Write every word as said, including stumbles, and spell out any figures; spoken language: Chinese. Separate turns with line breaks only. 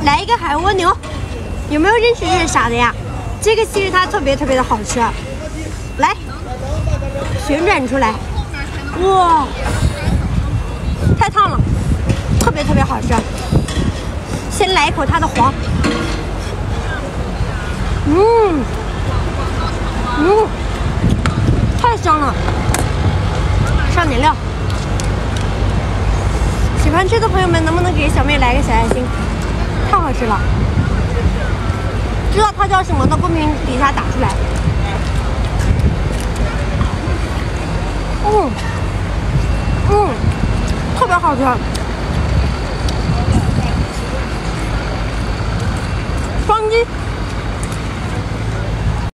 来一个海蜗牛，有没有认识这是啥的呀？这个其实它特别特别的好吃，来旋转出来，哇，太烫了，特别特别好吃。先来一口它的黄，嗯嗯，太香了，上点料。喜欢吃的朋友们，能不能给小妹来个小爱心？太好吃了！知道它叫什么的，公屏底下打出来。嗯嗯，特别好吃。